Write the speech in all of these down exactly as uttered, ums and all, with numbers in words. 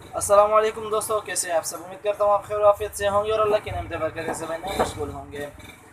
अस्सलाम वालेकुम दोस्तों, कैसे हैं आप सब। उम्मीद करता हूँ आप खैर आफियत से होंगे और अल्लाह के नेमत बरकत से में मशगूल होंगे।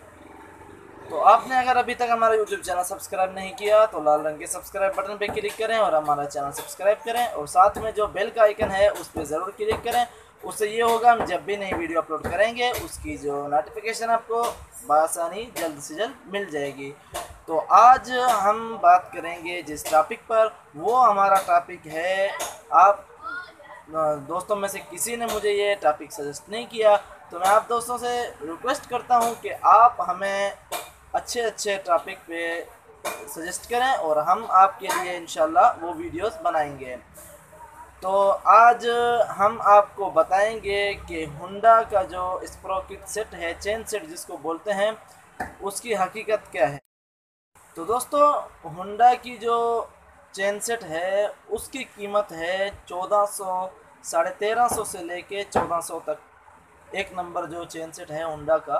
तो आपने अगर अभी तक हमारा यूट्यूब चैनल सब्सक्राइब नहीं किया तो लाल रंग के सब्सक्राइब बटन पे क्लिक करें और हमारा चैनल सब्सक्राइब करें और साथ में जो बेल का आइकन है उस पर ज़रूर क्लिक करें। उससे ये होगा हम जब भी नई वीडियो अपलोड करेंगे उसकी जो नोटिफिकेशन आपको बआसानी जल्द से जल्द मिल जाएगी। तो आज हम बात करेंगे जिस टॉपिक पर, वो हमारा टॉपिक है, आप दोस्तों में से किसी ने मुझे ये टॉपिक सजेस्ट नहीं किया, तो मैं आप दोस्तों से रिक्वेस्ट करता हूँ कि आप हमें अच्छे अच्छे टॉपिक पे सजेस्ट करें और हम आपके लिए इंशाल्लाह वो वीडियोस बनाएंगे। तो आज हम आपको बताएंगे कि हुंडा का जो स्प्रोकेट सेट है, चेन सेट जिसको बोलते हैं, उसकी हकीकत क्या है। तो दोस्तों, हुंडा की जो चेन सेट है उसकी कीमत है चौदह सौ, साढ़े तेरह सौ से लेके चौदह सौ तक। एक नंबर जो चेन सेट है हुंडा का,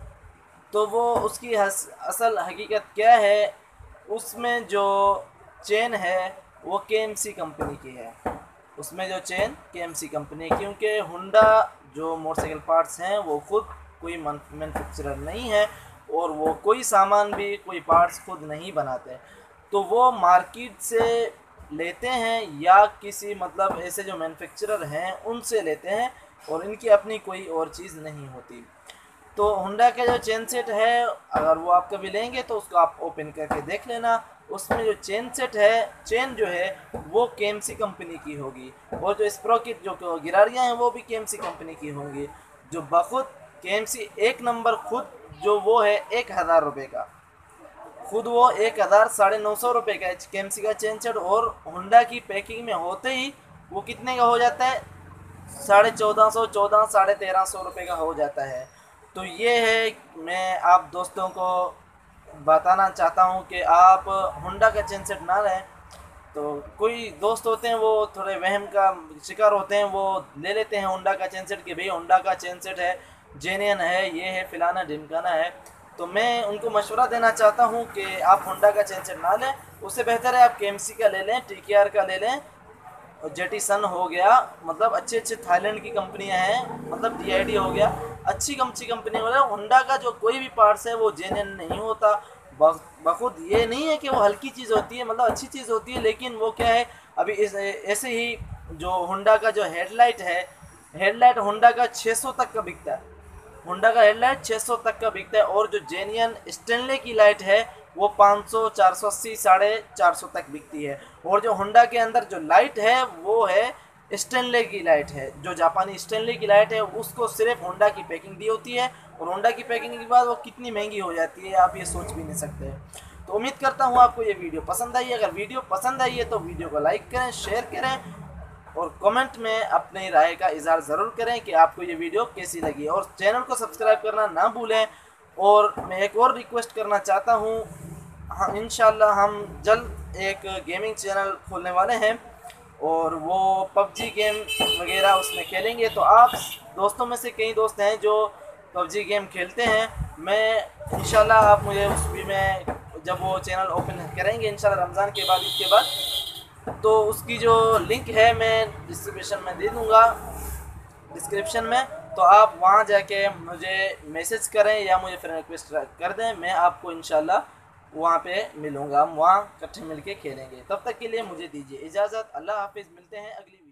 तो वो उसकी हस, असल हकीकत क्या है, उसमें जो चेन है वो के एम सी कंपनी की है। उसमें जो चेन के एम सी कंपनी, क्योंकि हुंडा जो मोटरसाइकिल पार्ट्स हैं वो खुद कोई मैन्युफैक्चरर नहीं है और वो कोई सामान भी, कोई पार्ट्स खुद नहीं बनाते। तो वो मार्केट से लेते हैं या किसी मतलब ऐसे जो मैन्युफैक्चरर हैं उनसे लेते हैं और इनकी अपनी कोई और चीज़ नहीं होती। तो होंडा का जो चेन सेट है, अगर वो आप कभी लेंगे तो उसको आप ओपन करके देख लेना। उसमें जो चेन सेट है, चेन जो है वो के एम सी कंपनी की होगी और जो स्प्रोकेट जो गिरारियाँ हैं वो भी के एम सी कंपनी की होंगी। जो बखुद के एम सी एक नंबर खुद जो वो है एक हज़ार रुपये का, खुद वो एक हज़ार साढ़े नौ सौ रुपये का के एम सी का चेन सेट, और होंडा की पैकिंग में होते ही वो कितने का हो जाता है, साढ़े चौदह सौ, चौदह साढ़े तेरह सौ रुपये का हो जाता है। तो ये है, मैं आप दोस्तों को बताना चाहता हूँ कि आप होंडा का चेन सेट ना लें। तो कोई दोस्त होते हैं वो थोड़े वहम का शिकार होते हैं, वो ले लेते हैं होंडा का चेन सेट कि भाई होंडा का चेन सेट है, जेन्यन है, ये है, फिलाना ढिमकाना है। तो मैं उनको मशवरा देना चाहता हूँ कि आप होंडा का चेन सेट ना लें, उससे बेहतर है आप के एम सी का ले लें, टी के आर का ले लें, जेटिसन हो गया, मतलब अच्छे अच्छे थाईलैंड की कंपनियां हैं, मतलब डी आई डी हो गया, अच्छी अच्छी कंपनी हो गया। होंडा का जो कोई भी पार्ट्स है वो जेन्युइन नहीं होता। बखुद ये नहीं है कि वो हल्की चीज़ होती है, मतलब अच्छी चीज़ होती है, लेकिन वो क्या है, अभी इस ऐसे ही जो होंडा का जो हेडलाइट है, हेडलाइट होंडा का छः सौ तक का बिकता है। होंडा का हेडलाइट छः सौ तक का बिकता है और जो जेन्युइन स्टेनले की लाइट है वो पाँच सौ, चार सौ अस्सी, साढ़े चार सौ तक बिकती है। और जो होंडा के अंदर जो लाइट है वो है स्टेनले की लाइट है, जो जापानी स्टेनले की लाइट है, उसको सिर्फ होंडा की पैकिंग दी होती है और होंडा की पैकिंग के बाद वो कितनी महंगी हो जाती है आप ये सोच भी नहीं सकते। तो उम्मीद करता हूँ आपको ये वीडियो पसंद आई है। अगर वीडियो पसंद आई है तो वीडियो को लाइक करें, शेयर करें और कमेंट में अपनी राय का इजहार ज़रूर करें कि आपको ये वीडियो कैसी लगी, और चैनल को सब्सक्राइब करना ना भूलें। और मैं एक और रिक्वेस्ट करना चाहता हूँ, हाँ इंशाल्लाह हम जल्द एक गेमिंग चैनल खोलने वाले हैं और वो पबजी गेम वगैरह उसमें खेलेंगे। तो आप दोस्तों में से कई दोस्त हैं जो पबजी गेम खेलते हैं, मैं इंशाल्लाह आप मुझे उस भी में जब वो चैनल ओपन करेंगे इंशाल्लाह रमज़ान के बाद, ईद के बाद, तो उसकी जो लिंक है मैं डिस्क्रिप्शन में दे दूँगा, डिस्क्रिप्शन में। तो आप वहाँ जाके मुझे मैसेज करें या मुझे फ्रेंड रिक्वेस्ट कर दें, मैं आपको इंशाल्लाह वहाँ पे मिलूँगा, हम वहाँ इकट्ठे मिलके खेलेंगे। तब तक के लिए मुझे दीजिए इजाज़त। अल्लाह हाफिज़, मिलते हैं अगली वीडियो।